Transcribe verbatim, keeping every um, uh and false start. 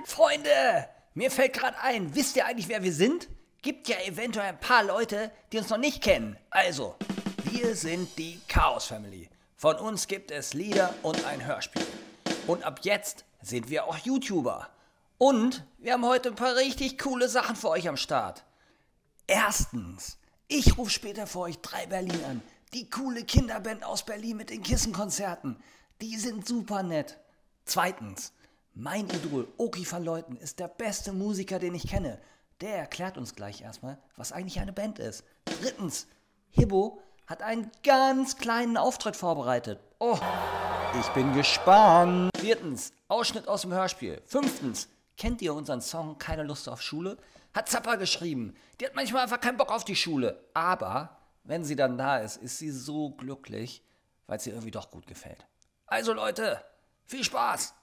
Freunde, mir fällt gerade ein, wisst ihr eigentlich, wer wir sind? Gibt ja eventuell ein paar Leute, die uns noch nicht kennen. Also, wir sind die Chaos Family. Von uns gibt es Lieder und ein Hörspiel. Und ab jetzt sind wir auch YouTuber. Und wir haben heute ein paar richtig coole Sachen für euch am Start. Erstens, ich rufe später für euch drei Berlin an. Die coole Kinderband aus Berlin mit den Kissenkonzerten. Die sind super nett. Zweitens, mein Idol Oki van Leuten ist der beste Musiker, den ich kenne. Der erklärt uns gleich erstmal, was eigentlich eine Band ist. Drittens, Hibbo hat einen ganz kleinen Auftritt vorbereitet. Oh, ich bin gespannt. Viertens, Ausschnitt aus dem Hörspiel. Fünftens, kennt ihr unseren Song Keine Lust auf Schule? Hat Zappa geschrieben. Die hat manchmal einfach keinen Bock auf die Schule. Aber wenn sie dann da ist, ist sie so glücklich, weil es ihr irgendwie doch gut gefällt. Also Leute, viel Spaß!